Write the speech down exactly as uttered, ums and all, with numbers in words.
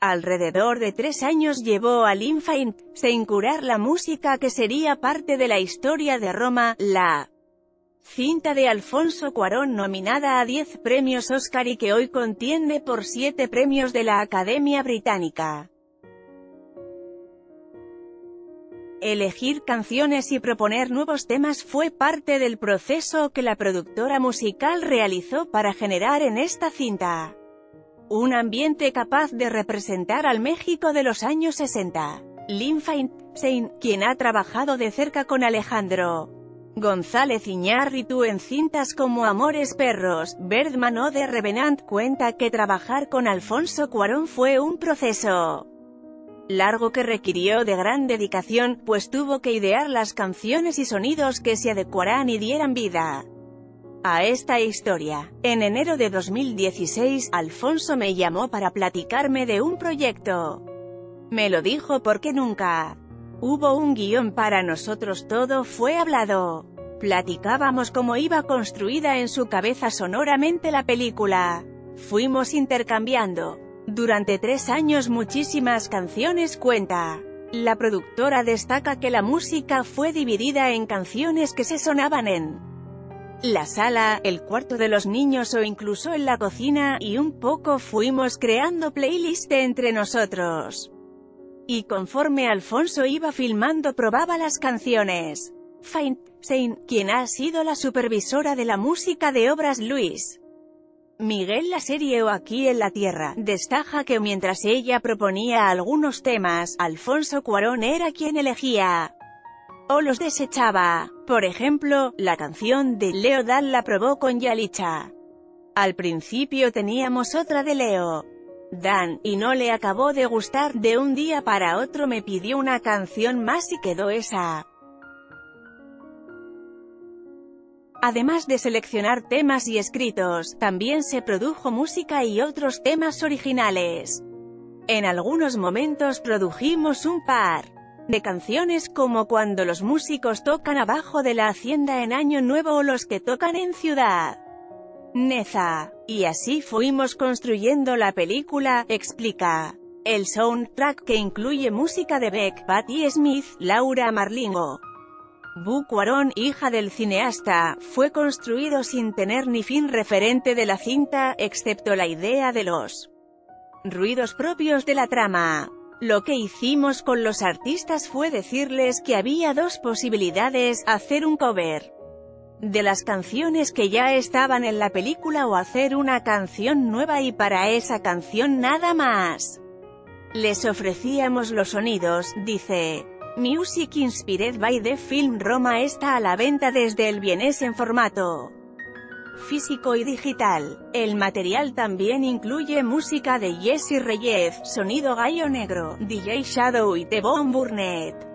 Alrededor de tres años llevó a Lin-Fein sin curar la música que sería parte de la historia de Roma, la cinta de Alfonso Cuarón nominada a diez premios Oscar y que hoy contiende por siete premios de la Academia Británica. Elegir canciones y proponer nuevos temas fue parte del proceso que la productora musical realizó para generar en esta cinta un ambiente capaz de representar al México de los años sesenta. Lin-Fein, quien ha trabajado de cerca con Alejandro González Iñárritu en cintas como Amores Perros, Birdman o The Revenant, cuenta que trabajar con Alfonso Cuarón fue un proceso largo que requirió de gran dedicación, pues tuvo que idear las canciones y sonidos que se adecuaran y dieran vida a esta historia. En enero de dos mil dieciséis, Alfonso me llamó para platicarme de un proyecto. Me lo dijo porque nunca hubo un guión para nosotros, todo fue hablado. Platicábamos cómo iba construida en su cabeza sonoramente la película. Fuimos intercambiando durante tres años muchísimas canciones, cuenta. La productora destaca que la música fue dividida en canciones que se sonaban en la sala, el cuarto de los niños o incluso en la cocina, y un poco fuimos creando playlist entre nosotros. Y conforme Alfonso iba filmando probaba las canciones. Fein, quien ha sido la supervisora de la música de obras Luis Miguel la serie o Aquí en la Tierra, destaca que mientras ella proponía algunos temas, Alfonso Cuarón era quien elegía o los desechaba. Por ejemplo, la canción de Leo Dan la probó con Yalitza. Al principio teníamos otra de Leo Dan, y no le acabó de gustar. De un día para otro me pidió una canción más y quedó esa. Además de seleccionar temas y escritos, también se produjo música y otros temas originales. En algunos momentos produjimos un par de canciones como Cuando los músicos tocan abajo de la hacienda en Año Nuevo o los que tocan en Ciudad Neza. Y así fuimos construyendo la película, explica. El soundtrack, que incluye música de Beck, Patti Smith, Laura Marlingo, Bu Cuarón, hija del cineasta, fue construido sin tener ni fin referente de la cinta, excepto la idea de los ruidos propios de la trama. Lo que hicimos con los artistas fue decirles que había dos posibilidades: hacer un cover de las canciones que ya estaban en la película o hacer una canción nueva, y para esa canción nada más les ofrecíamos los sonidos, dice. Music Inspired by the Film Roma está a la venta desde el viernes en formato físico y digital. El material también incluye música de Jesse Reyes, sonido Gallo Negro, D J Shadow y T-Bone Burnett.